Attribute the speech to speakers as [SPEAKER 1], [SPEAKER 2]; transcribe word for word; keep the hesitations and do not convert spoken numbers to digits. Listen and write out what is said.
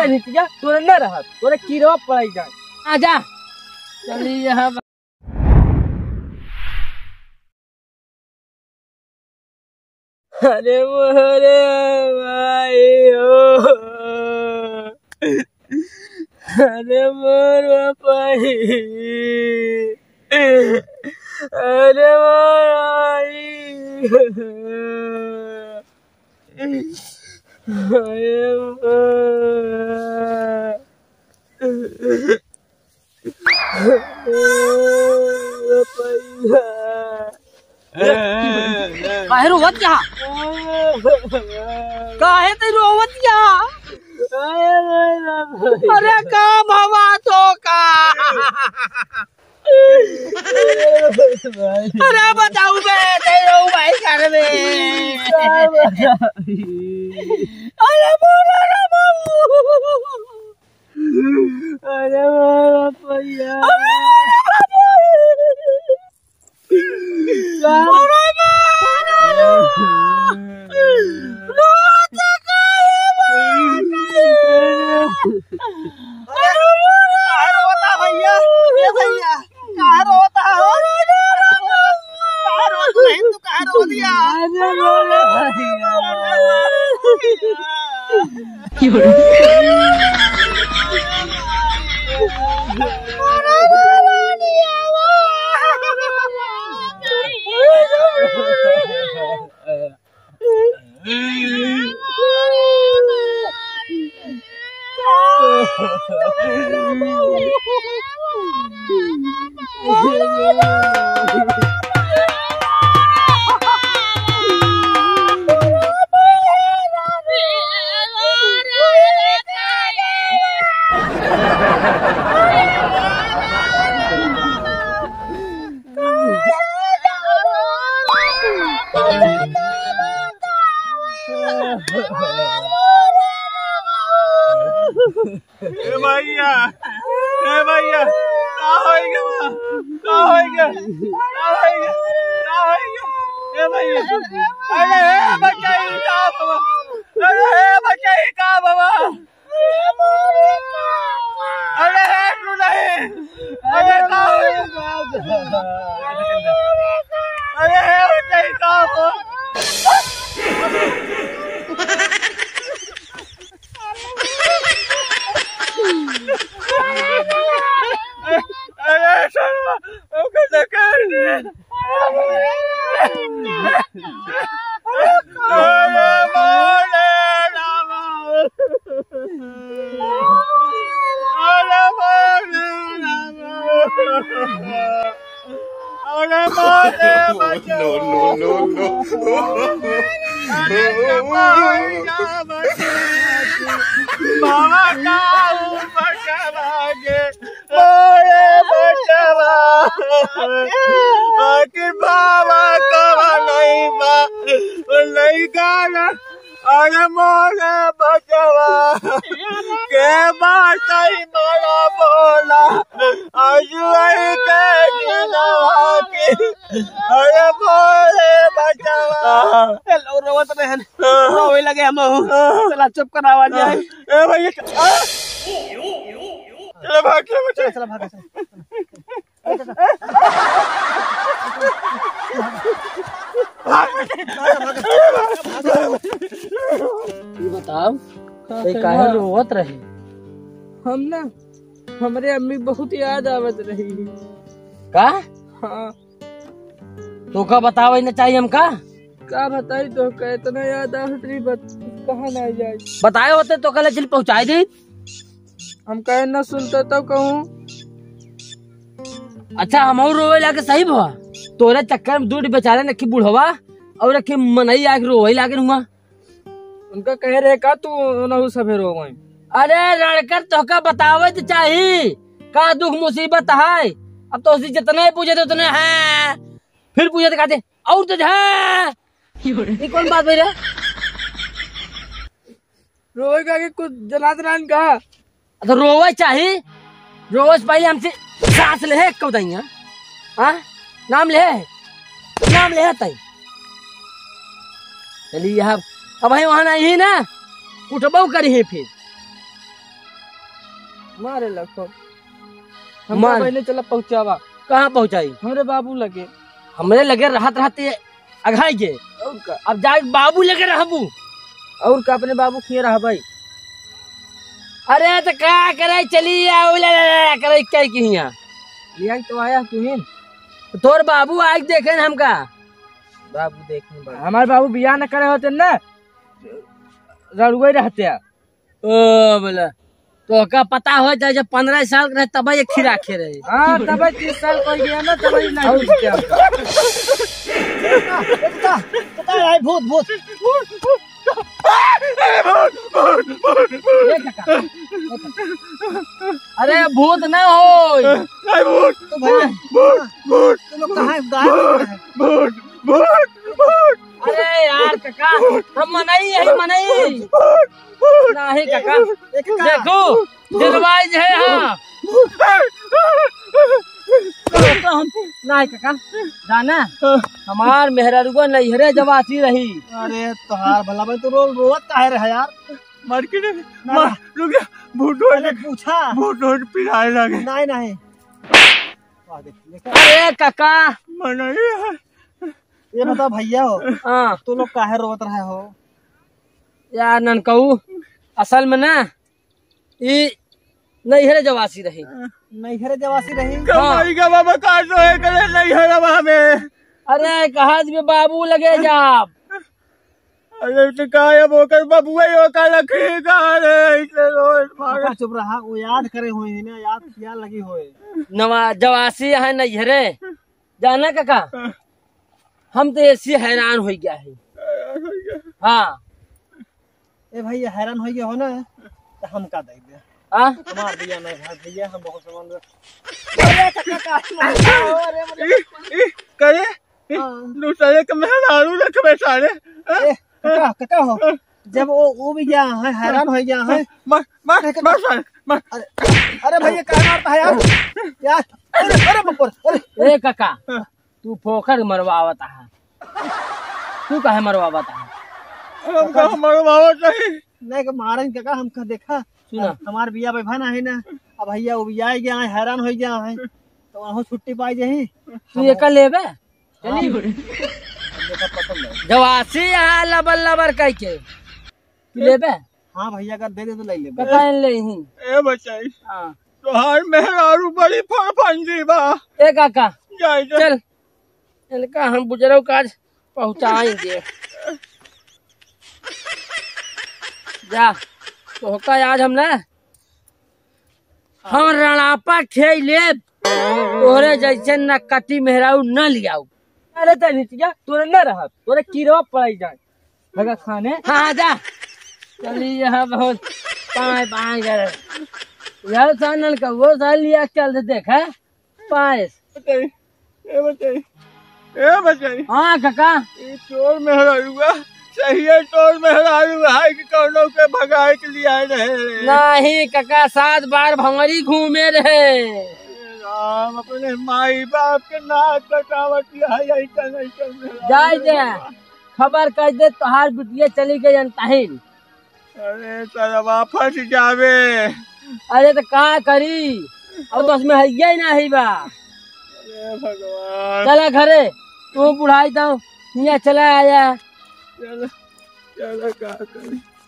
[SPEAKER 1] तोरे नीतिया तोरे न रहत तोरे कीड़वा पड़ जाए आजा चली यहाँ अरे मोरे भाई हो अरे मोर भाई अरे मोर भाई काहे रोवत क्या काहे ते रोवत क्या अरे का भवा तो का अरे बताऊ बे तेरे भाई घर में अरे बोला रे बाबू अरे बोला भैया अरे बाबू अरे रोता भैया ये भैया कहाँ रोता हो कहाँ रोता नहीं तू कहाँ रो दिया ए भैया ए भैया का होएगा का होएगा का होएगा का होएगा ए भैया अरे ए बच्चा ही का बाबा अरे ए बच्चा ही का बाबा अरे है तू नहीं अरे का होएगा अरे है बच्चा ही का बाबा अरे शर्मा वो कैसे कर रही है अरे मोरे रामा अरे मोरे रामा अरे मोरे बच्चा नो नो नो अरे कमाईगा बच्चा मामा का बच्चा भागे मोरे बच्चा आखिर बाबा कवा नहीं बा नहीं गाना अरे मोरे बच्चा के बात ही मारा बोला आजुआई के जिनवा की अरे मोरे बच्चा हेलो रोवत रहन रोवे लगे हम चला चुप करावा जाए ए भैया चला भाग चला बच्चा चला भाग ये बताओ काहे रोवत रही हम ना हमारे अम्मी बहुत याद आवत रही का हाँ तो का बताओ ना चाहिए हम का का बताई तो का इतना याद आवत रही बत कहाँ ना जाए बताए होते तो कल जल्दी पहुँचाए दे हम कहे न सुनते तो कहूँ अच्छा हम रोवे लाके सही भवा तोरे चक्कर में दूध बेचारे नखी बुढ़वा और रखी मनई आके रोवे लागे हुआ उनका कह रहे का तू नहु सभे रोवे अरे लड़कर तो का बतावे तो चाहिए का दुख मुसीबत है अब तो उसी जितने पूछे थे उतने हैं फिर पूछे थे कहते और तो है ये कौन बात भाई रोवे का कुछ जनादरान का तो रोवे चाहिए रोज पहले हमसे सांस ले है कब दाइया हाँ नाम ले नाम ले तई चलिए अब अब वहाँ नहीं ना उठबो करी है फिर मारे लखो हमरा पहले चला पहुंचावा। कहाँ पहुंचाई? हमरे बाबू लगे। हमरे लगे रहत रहते अघाई के अब जाए बाबू लगे रहबू और का अपने बाबू किए रह भाई। अरे तो क्या करे चली आओ करे क्या किया लिया तो आया तुहिन तो तोर बाबू आज देखे न हमका बाबू देखे हमारे बाबू बियाह न करे होते न रड़ुए रहते ओ बोला तो का पता हो जाए जब पंद्रह साल के रहे तब ये खीरा खे रहे। हाँ तब तीस साल को गया ना तब नहीं भूत भूत अरे भूत ना हो अरे यार काका हम मनाई यही मनाई नहीं काका देखो दिलवाइज है। हाँ नहीं काका जाना हमार मेहरारूगो नैहरे जवासी रही।
[SPEAKER 2] अरे तोहार भला भाई तो रोल रोवत काहे रहा यार
[SPEAKER 3] मार्केट में रुक जा भूत वाले
[SPEAKER 2] पूछा
[SPEAKER 3] भूत वाले पिराए लगे।
[SPEAKER 2] नहीं नहीं
[SPEAKER 1] अरे काका
[SPEAKER 3] मनाई
[SPEAKER 2] ये बता भैया हो
[SPEAKER 1] हाँ
[SPEAKER 2] तू लोग काहे रोवत रहे हो
[SPEAKER 1] यार ननकऊ असल में ना ये नैहरे जवासी रही।
[SPEAKER 2] नैहरे जवासी रही
[SPEAKER 3] कमाई का बाबा काट दो है करे नहीं है रवा में।
[SPEAKER 1] अरे कहा में बाबू लगे जाप
[SPEAKER 3] अरे तो काय अब होकर बाबू ही होकर रखेगा। अरे इतने रोज मारे
[SPEAKER 2] चुप रहा वो याद करे हुए हैं ना याद किया लगी होए
[SPEAKER 1] नवा जवासी है नैहरे जाना काका हम तो ऐसी हैरान हो गया है। हाँ
[SPEAKER 2] ए भैया हैरान हो गया हो ना तो हम का दे दे
[SPEAKER 1] हाँ
[SPEAKER 2] हमार भैया नहीं भाई भैया हम बहुत समझ
[SPEAKER 3] करे दूसरे के मेहरारू रखबे सारे
[SPEAKER 2] कका कका हो जब वो वो भी गया है हैरान हो गया है
[SPEAKER 3] मार मार मार मार
[SPEAKER 2] अरे भैया क्या मारता है यार यार अरे अरे बप्पर अरे
[SPEAKER 1] ए काका तू पोखर मरवावता है तू काहे मरवावता है?
[SPEAKER 3] हमका मरवावत नहीं
[SPEAKER 2] नहीं का मारे काका हमका देखा
[SPEAKER 1] सुना
[SPEAKER 2] हमार बिया भाई है ना अब भैया वो बिया गया है हैरान हो गया है तो वहाँ छुट्टी पाई जाही
[SPEAKER 1] तू एक लेबे चली जवासी यहाँ लबर लबर कह के लेबे।
[SPEAKER 2] हाँ भैया का दे दे तो ले ले
[SPEAKER 1] काका ले ही
[SPEAKER 3] ए बचाई
[SPEAKER 1] हाँ
[SPEAKER 3] तोहार मेहरारू बड़ी फड़फंदी बा।
[SPEAKER 1] ए काका
[SPEAKER 3] जाए
[SPEAKER 1] चल इनका हम बुजुर्ग काज पहुँचाएंगे जा तो का आज हम ना हम रणापा खेल ले तोरे जैसे न कटी मेहराऊ न लियाऊ। अरे तनिया तोरे न रहा तोरे कीड़वा पड़ाई जाए भगा खाने। हाँ जा चलिए यहाँ बहुत पाए पाए कर यार सानल का वो साल लिया चल देखा पायस
[SPEAKER 3] बचाई ए बचाई ए बचाई।
[SPEAKER 1] हाँ काका
[SPEAKER 3] ये चोर मेहरारूगा सही है चोर मेहरारू है कि कौनों के भगाए के लिए आए रहे।
[SPEAKER 1] नहीं काका सात बार भंवरी घूमे रहे
[SPEAKER 3] राम अपने माई बाप के नाक कटावत है यही कर नहीं कर
[SPEAKER 1] जाए दे खबर कर दे तोहार बिटिया चली गई अंताहिन।
[SPEAKER 3] अरे तरवा फंस जावे।
[SPEAKER 1] अरे तो का करी अब बस में हैया ही ना ही बा।
[SPEAKER 3] अरे भगवान
[SPEAKER 1] चला घरे तू बुढ़ाई दो चला आया
[SPEAKER 3] चलो चलो क्या करी।